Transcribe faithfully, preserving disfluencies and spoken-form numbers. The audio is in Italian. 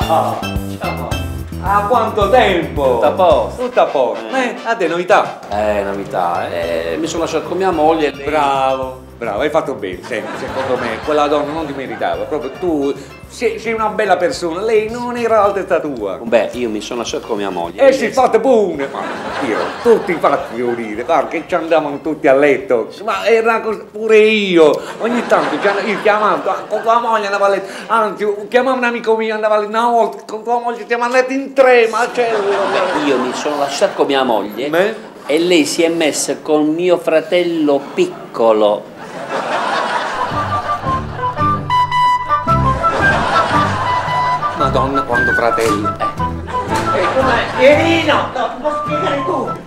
Ciao! Ciao! Ah, quanto tempo! Tutto a posto. Tutto a posto. Eh. Eh, a te novità? Eh, novità, eh. Mi sono lasciato con mia moglie e lei... Bravo, bravo, hai fatto bene. Senti, secondo me quella donna non ti meritava. Proprio tu sei, sei una bella persona, lei non era all'altezza tua. Beh, io mi sono lasciato con mia moglie. E si fatte pure, ma io, tutti fatti devo dire, guarda che ci andavano tutti a letto, ma era così, pure io, ogni tanto ci and- io chiamavo, ah, con tua moglie andavo a letto, anzi chiamavo un amico mio, andavo a letto una volta, con tua moglie stiamo a letto in tre, ma c'è... Io mi sono lasciato con mia moglie Beh? e lei si è messa con mio fratello piccolo. Madonna quanto fratelli. Eh. E com'è? Pierino, no, ti posso spiegare tutto.